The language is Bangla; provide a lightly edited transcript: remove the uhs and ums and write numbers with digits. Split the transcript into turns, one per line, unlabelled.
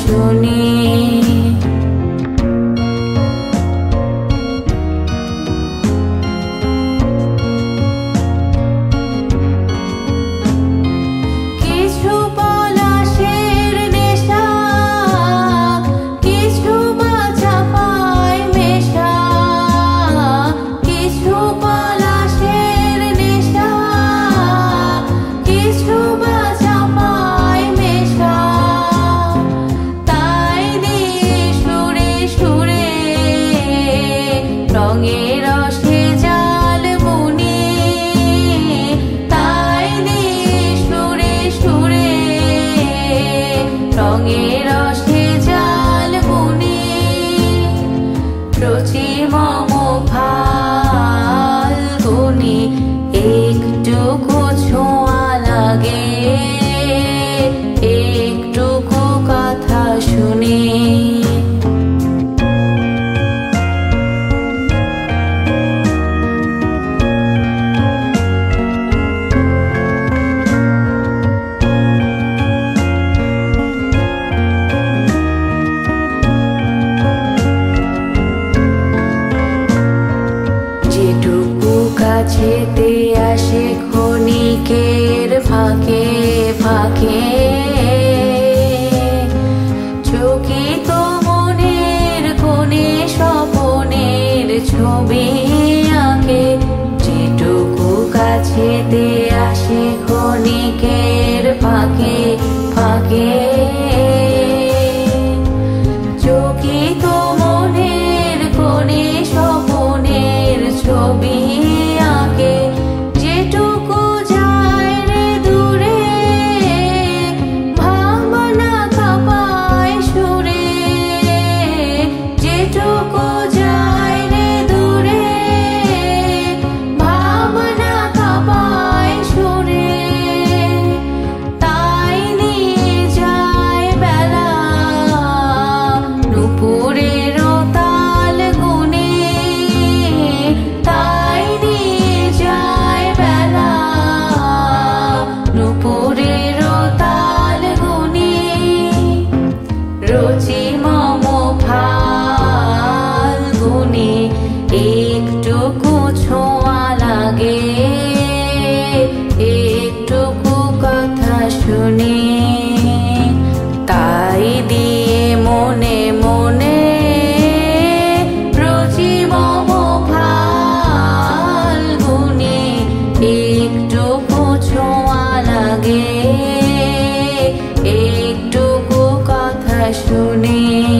শুনি। কিছু পলাশের নেশা, কিছু বা চাপায় মেশা, কিছু পলাশের নেশা, কিছু বা চাপায় মেশা। তাই দিয়ে সুরে সুরে রঙের রসে জাল বুনি, তাই দিয়ে সুরে সুরে রঙের রসে জাল বুনি। রুচি মম ফাল্গুনি, একটুকু ছোঁয়া লাগে, একটুকু কথা শুনি। যেটুকু কাছেতে আসে ক্ষণিকের ফাঁকে ফাঁকে, চকিত মনের কোণে স্বপনের ছবি আঁকে। যেটুকু কাছেতে আসে ক্ষণিকের ফাঁকে ফাঁকে, চকিত মনের কোণে স্বপনের ছবি আঁকে। যেটুকু যায় রে দূরে ভাবনা কাঁপায় সুরে, যেটুকু যায় রে দূরে ভাবনা কাঁপায় সুরে। তাই নিয়ে যায় বেলা নুপুরের তাল গুনে, তাই নিয়ে যায় বেলা নুপুরের তাল গুনে। রুচি মম ফাল্গুনি, একটুকু ছোঁয়া লাগে, একটুকু কথা শুনি। তাই দিয়ে মনে মনে রুচি মম ফাল্গুনি, একটুকু ছোঁয়া লাগে, একটুকু কথা শুনি।